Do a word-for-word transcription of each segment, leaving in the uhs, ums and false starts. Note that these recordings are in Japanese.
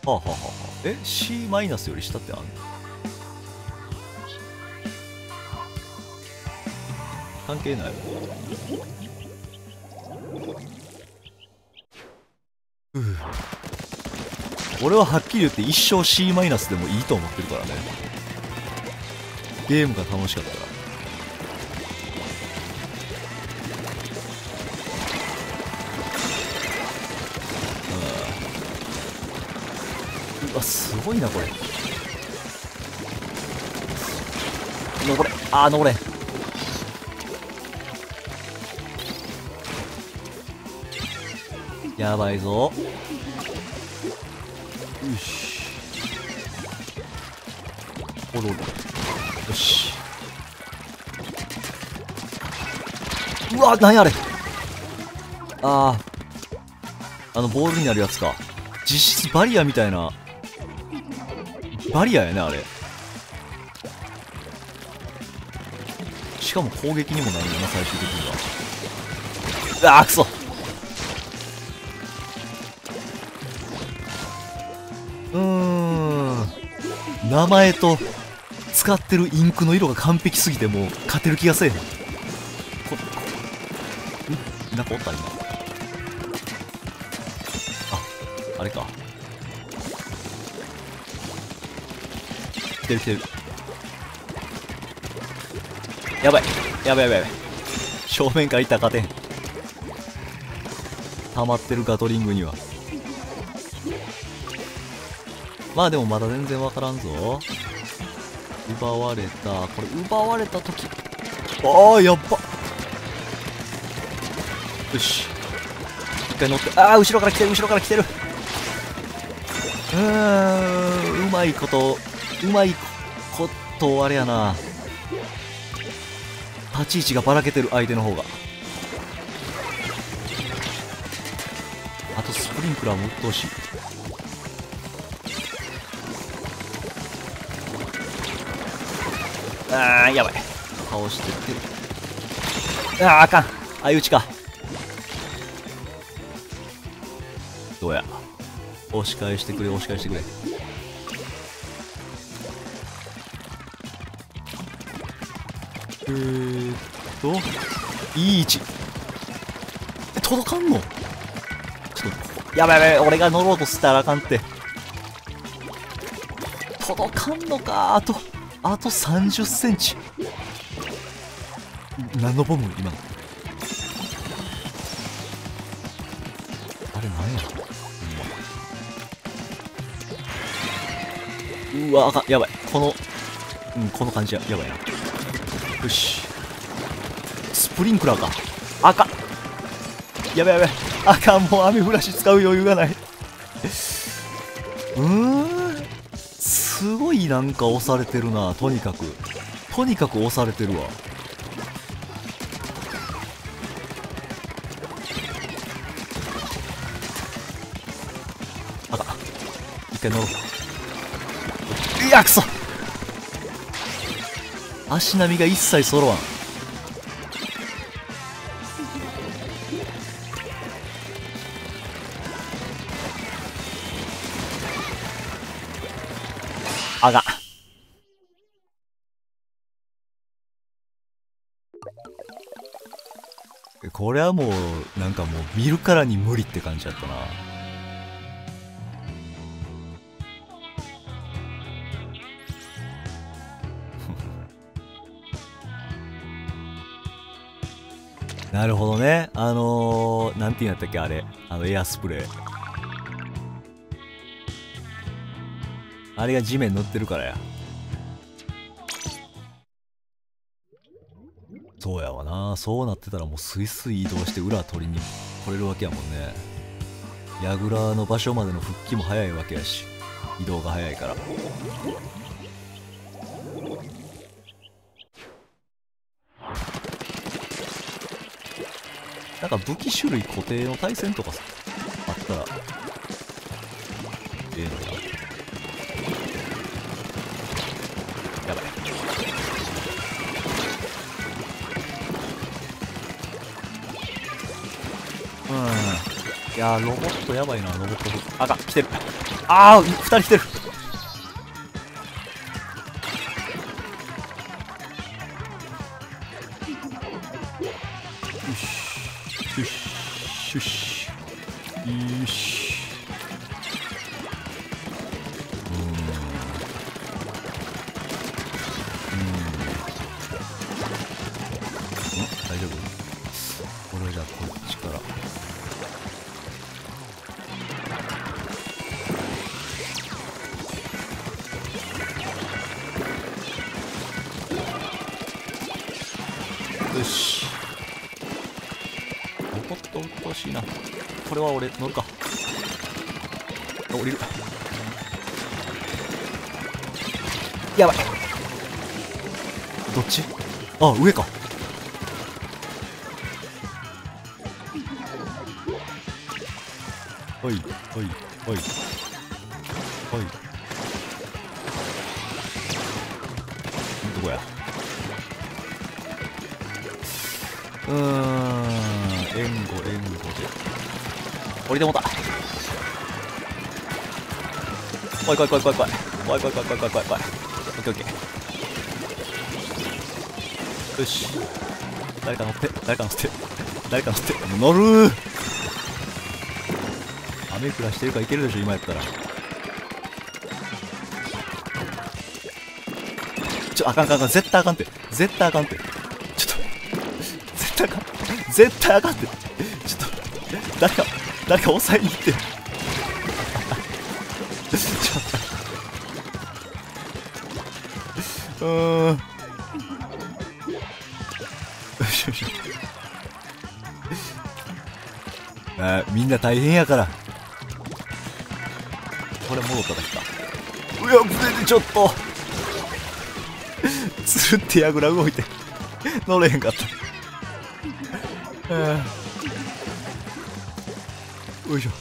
はあはあはあ。え C マイナスより下ってあんの？関係ない。うう俺ははっきり言って一生 C マイナスでもいいと思ってるからね。ゲームが楽しかったら。うわすごいなこれ。登れ、あー登れ。やばいぞ。よし、おろろ、よし。うわ何あれ。あああのボールになるやつか。実質バリアみたいな。バリアやねあれ。しかも攻撃にもなるよな最終的には。うわーくそ。うーん名前と使ってるインクの色が完璧すぎてもう勝てる気がせえへん。ここんなんかおった今。ああれか。来てる来てる。やばいやばいやばいやばい。正面からいったら勝てん。溜まってるガトリングには。まあでもまだ全然わからんぞ。奪われた。これ奪われた時、ああやっば。よし一回乗って。ああ後ろから来てる後ろから来てる。うーんうまいことうまいことあれやな。立ち位置がばらけてる相手の方が。あとスプリンクラーも鬱陶しい。あーやばい倒してってあーあかん相打ちか。どうや押し返してくれ押し返してくれ。えーっといい位置。え届かんの。ちょっとやばいやばい俺が乗ろうとしたらあかんって。届かんのか。あとあとさんじゅっセンチ。何のボム今。あれ何や。うわあかんやばいこの、うん、この感じややばいな。よしスプリンクラーか。あかんやばいやばいあかんもう雨降らし使う余裕がない。うーんすごいなんか押されてるな。とにかくとにかく押されてるわ。あかん一回乗ろう。いやくそ足並みが一切揃わん。あがこれはもうなんかもう見るからに無理って感じだったな。なるほどね。あのー、なんていうんやったっけあれ。あのエアスプレー。あれが地面塗ってるからや。そうやわな。そうなってたらもうスイスイ移動して裏取りに来れるわけやもんね。矢倉の場所までの復帰も早いわけやし、移動が早いから。なんか武器種類固定の対戦とかあったらええのかな。やばいうんやーロボットやばいな。ロボットあかん来てる。ああふたり来てる。よしよしよしよし。うーん大丈夫？これじゃあこっちからよし。ロボットうっとうしいな。これは俺乗るか。あ降りる。やばい。どっち？あ上か。おいおいおいおい。どこや。うーん援護援護で降りてもうた。怖い怖い怖い怖い怖い怖い怖い怖い怖い怖い怖い怖い怖い。オッケーオッケー。よし誰か乗って誰か乗って誰か乗って乗るー。雨降らしてるからいけるでしょ今やったら。ちょあかんあかんあかん絶対あかんって絶対あかんってちょっと絶対あかん絶対あかんってちょっと誰か誰か抑えに行ってちょっとうーんよしよしあみんな大変やからこれ戻っただけか。うわブレでちょっとつるってやぐら動いて乗れへんかった。よいしょ。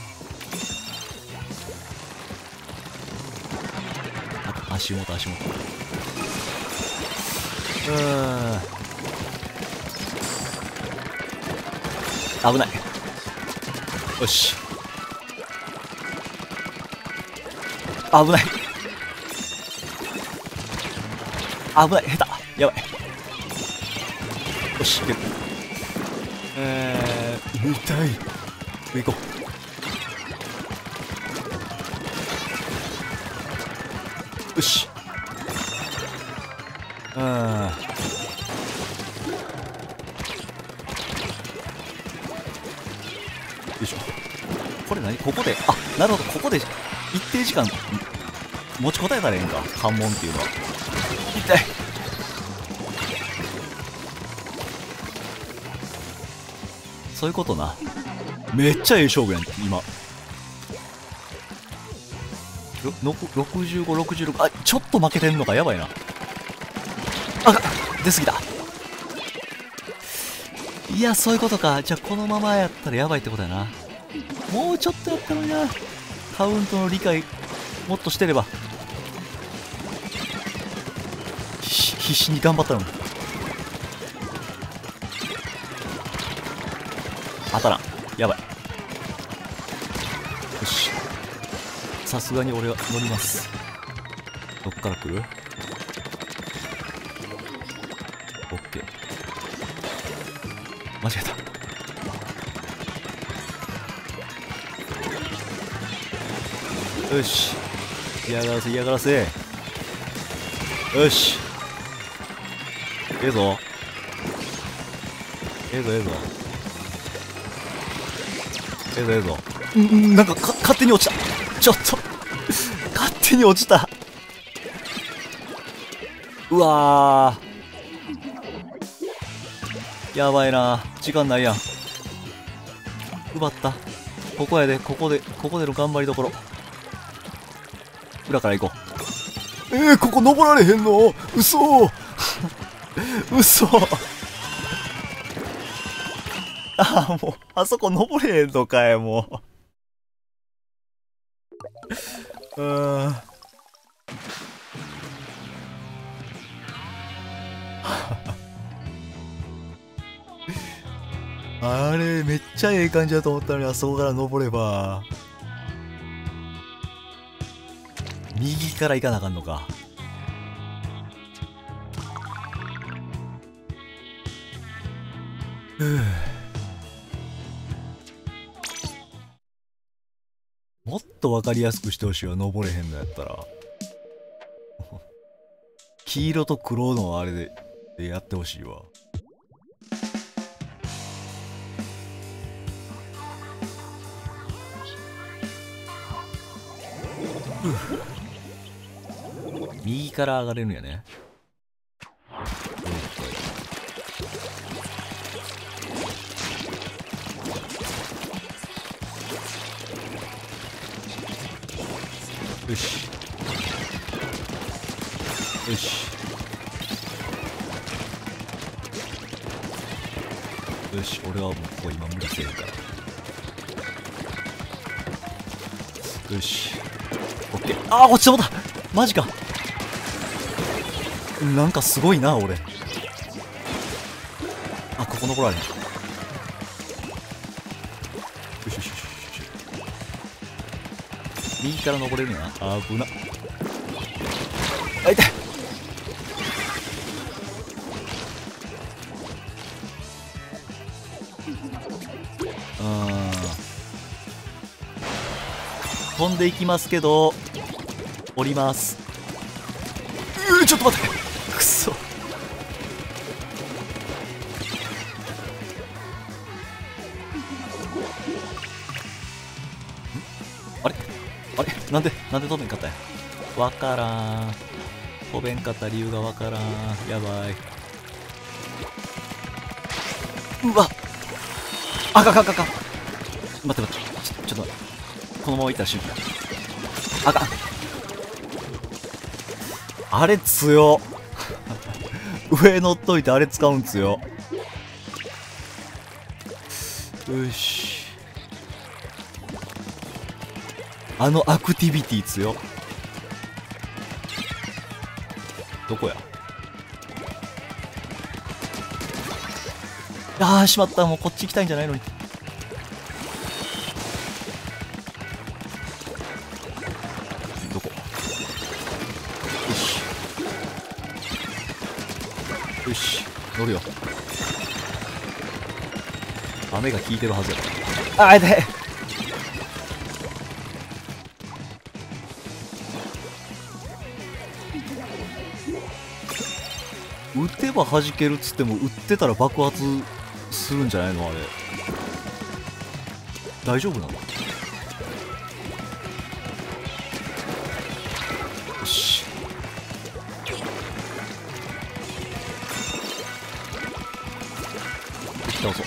あ足元足元。うん危ない。よし危ない危ない下手やばい。よしいける。えー痛い。上行こう。よしうんよいしょ。これ何ここであなるほどここで一定時間持ちこたえたらええんか関門っていうのは。痛い。そういうことな。めっちゃええ勝負やん今。ろくじゅうご、ろくじゅうろくあちょっと負けてんのかやばいな。あ出過ぎた。いやそういうことか。じゃあこのままやったらやばいってことやな。もうちょっとやったのにな。カウントの理解もっとしてれば。必死に頑張ったのに当たらん。やばい。よしさすがに俺は乗ります。どっから来る？オッケー間違えた。よし嫌がらせ嫌がらせ。よしええぞええぞええぞええぞええぞ。んなんかか勝手に落ちた。ちょっと勝手に落ちた。うわーやばいな。時間ないやん。奪った。ここやでここでここでの頑張りどころ。裏から行こう。えー、ここ登られへんの？嘘嘘ああもうあそこ登れへんのかいもう。うーんあれめっちゃええ感じだと思ったのに、あそこから登れば右から行かなあかんのか。ふう、もっと分かりやすくしてほしいわ、登れへんのやったら。黄色と黒のあれででやってほしいわ。右から上がれるんやね。よしよしよし、俺はもうここ今無理せえへんから。よし、オッケー。あー、落ちてもた、マジか。なんかすごいな俺。あ、ここ残られへん。よしよしよしよし、右から登れるんやな。あぶな。あ、痛い。うん、飛んでいきますけど降ります。うー、ちょっと待って、くそ。あれあれ、なんでなんで飛べんかったんや。わからん、飛べんかった理由がわからん。やばい。うわ、あかんあかんあかん。待って待って、ちょ、ちょっと待って、このままいったら死ぬ。あかん、あれ強っ。上乗っといてあれ使うん強。よし、あのアクティビティ強。どこや。あー、しまった、もうこっち行きたいんじゃないのに。どこ。よしよし、乗るよ。雨が効いてるはずや。あー、痛い。撃てば弾けるっつっても、撃ってたら爆発するんじゃないのあれ。大丈夫なの。よし、倒そう。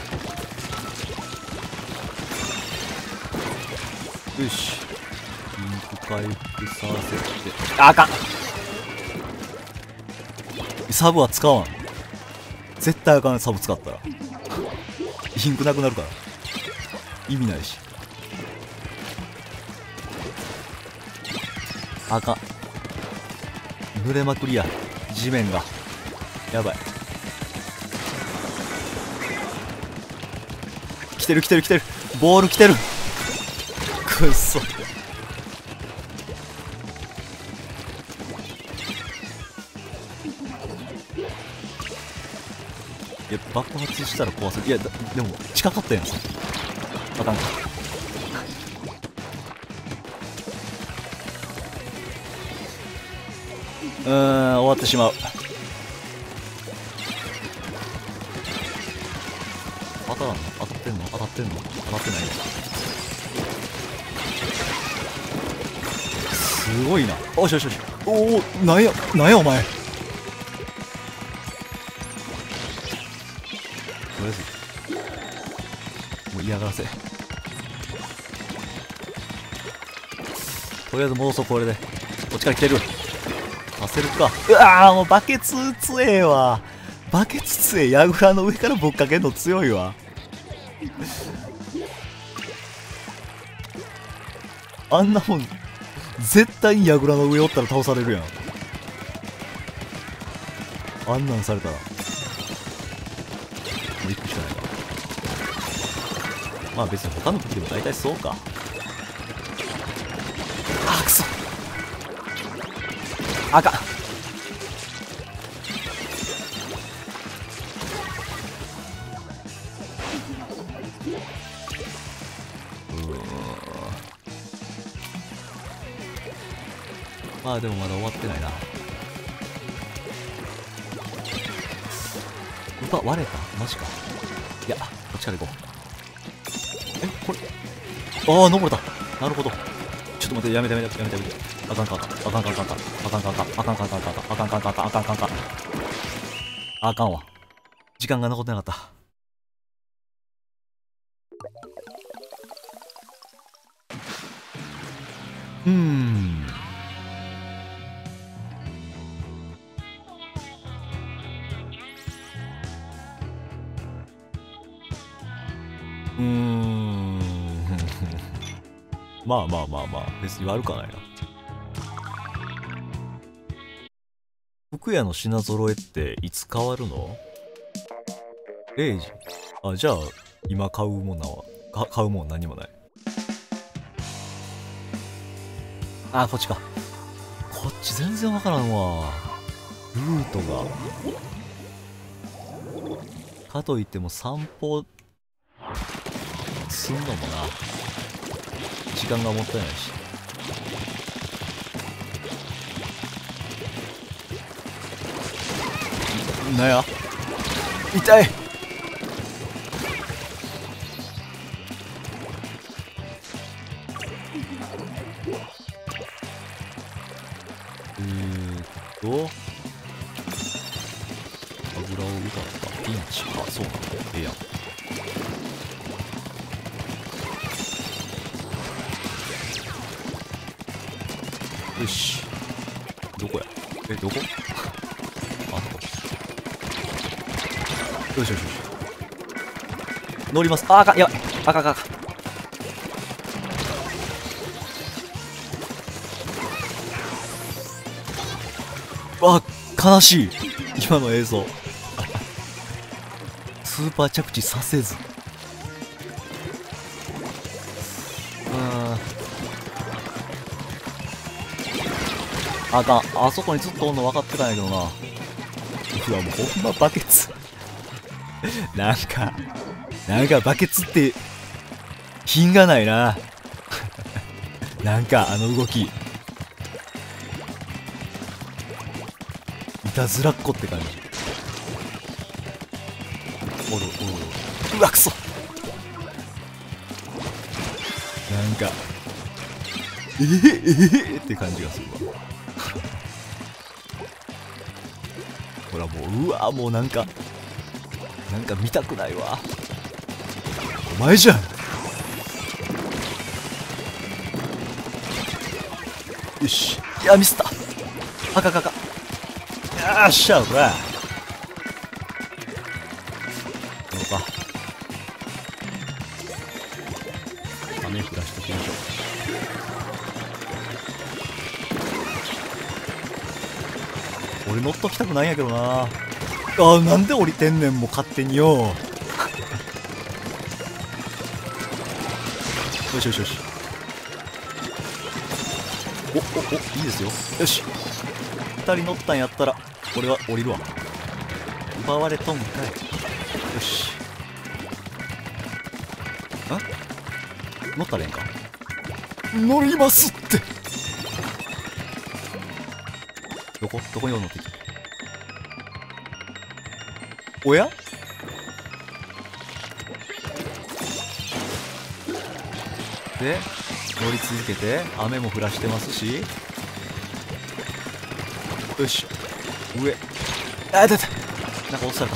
よし、リンク回復させて。あ、あかん、サブは使わん。絶対あかん、サブ使ったらインクなくなるから意味ないし。あかん、濡れまくりや、地面がやばい。来てる来てる来てる、ボール来てる。くっそ。いや、爆発したら壊せる。いや、でも近かったやんさ。あかんか。うーん、終わってしまう。当たらんの、当たってんの、当たってんの、当たってない。すごいな。おしよしよし。おお、なんやなんやお前。とりあえずもう嫌がらせ。とりあえず戻そう、これで。こっちから来てる。させるか。うわー、もうバケツ強えわ。バケツ強え。ヤグラの上からぶっかけんの強いわ。あんなもん絶対にヤグラの上おったら倒されるやん。あんなんされたらもう行くしかないか。 まあ別に他の武器でも大体そうか。あーくそ、あかん。まあでもまだ終わってないな。うわ、割れた。マジか。いや、こっちから行こう。え、これ、ああ、登れた。なるほど。ちょっと待って、やめてやめてやめてやめて。あかんかんかん。あかんかんかんかん。あかんかんかん。あかんかんかんかん。あかんかんかんかん。あかんかんかん。あかんわ。時間が残ってなかった。うーん。うーん。まあまあまあまあ、別に悪くはないな。服屋の品揃えっていつ変わるの？ れい 時。あ、じゃあ、今買うものは、か買うもん何もない。あ、こっちか。こっち全然わからんわ。ルートが。かといっても散歩すんのもな、時間がもったいないし。なんや、痛い。えーっと油を歌ったピンチか。そうなんだ。ええやん。よし、どこや。え、どこあそこ。よしよしよし、乗ります。あー、あかん、やばい。あかんあかんあかん。あ、悲しい。今の映像。スーパー着地させず。うーん。あかん。あそこにずっとおんの分かってたんやけどな。うわ、もうほんまバケツ。なんか、なんかバケツって品がないな。なんかあの動き。いたずらっこって感じ。おるおるおる。うわ、くそ。なんか、えー、えー、って感じがするわ。ほらもう、うわ、もうなんか、なんか見たくないわ。お前じゃん。よし。いや、ミスった。あかんあかんあかん。よっしゃ、ほら。どうか。雨降らしときましょう。俺乗っときたくないんやけどな。あー、なんで降りてんねん、もう勝手によ。よしよしよし。お、お、お、いいですよ。よし。二人乗ったんやったら、俺は降りるわ。奪われとんかい。よし。あ、乗ったらええんか。乗りますって。どこどこにおるの敵。おや、で乗り続けて、雨も降らしてますし。よし、上。あ、出た。なんか落とされた。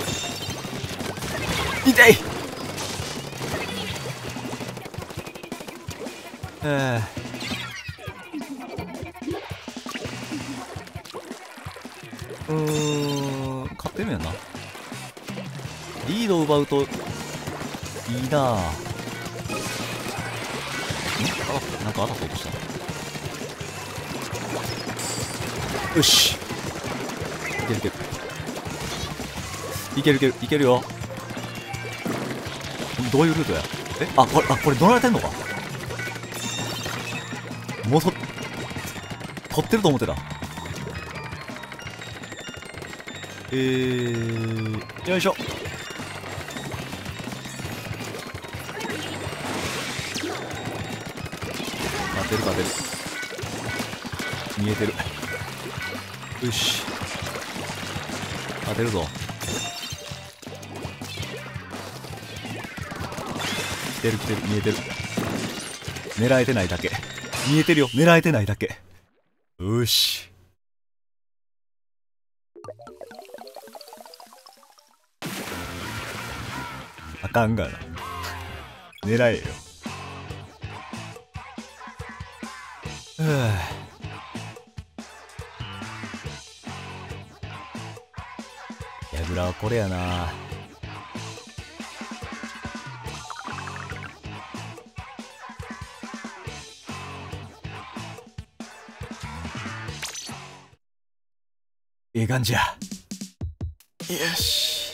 痛い。えー、うーん、勝ってるんやな。リードを奪うといいなぁ。ん、あ、なんか当たった音した。よし、いけるいけるいけるいけるいけるよ。どういうルートや。 え、あ、これ、あ、これ乗られてんのか。もうと、取ってると思ってた。えー、よいしょ。勝てる勝てる。見えてる。よし。勝てるぞ。来てる来てる、見えてる。狙えてないだけ。見えてるよ、狙えてないだけ。よし。あかんがな。狙えよ。ふぅ。ヤグラはこれやな。ええ感じや。よし。